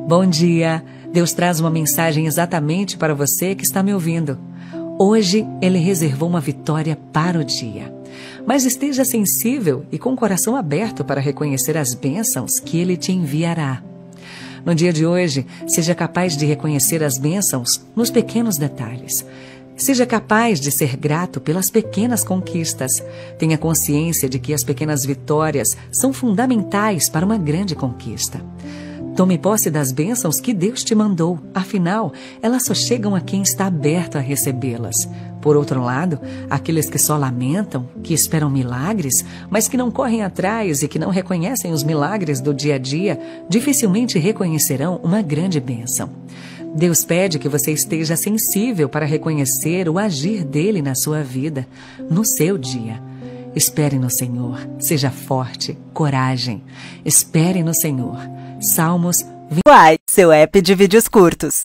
Bom dia! Deus traz uma mensagem exatamente para você que está me ouvindo. Hoje Ele reservou uma vitória para o dia. Mas esteja sensível e com o coração aberto para reconhecer as bênçãos que Ele te enviará. No dia de hoje, seja capaz de reconhecer as bênçãos nos pequenos detalhes. Seja capaz de ser grato pelas pequenas conquistas. Tenha consciência de que as pequenas vitórias são fundamentais para uma grande conquista. Tome posse das bênçãos que Deus te mandou. Afinal, elas só chegam a quem está aberto a recebê-las. Por outro lado, aqueles que só lamentam, que esperam milagres, mas que não correm atrás e que não reconhecem os milagres do dia a dia, dificilmente reconhecerão uma grande bênção. Deus pede que você esteja sensível para reconhecer o agir dele na sua vida, no seu dia. Espere no Senhor, seja forte, coragem. Espere no Senhor. Salmos 20. Uai, seu app de vídeos curtos.